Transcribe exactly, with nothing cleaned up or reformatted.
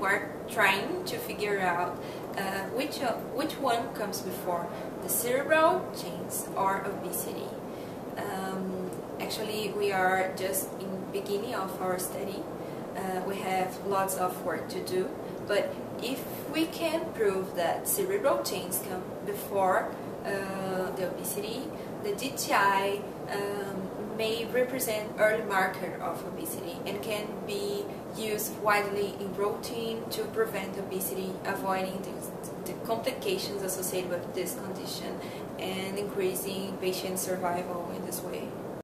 we're trying to figure out uh, which, uh, which one comes before, the cerebral change or obesity. Um, actually, we are just in the beginning of our study. Uh, we have lots of work to do, but if we can prove that cerebral change come before uh, the obesity, the D T I um, may represent early marker of obesity and can be used widely in routine to prevent obesity, avoiding the, the complications associated with this condition and increasing patient survival in this way.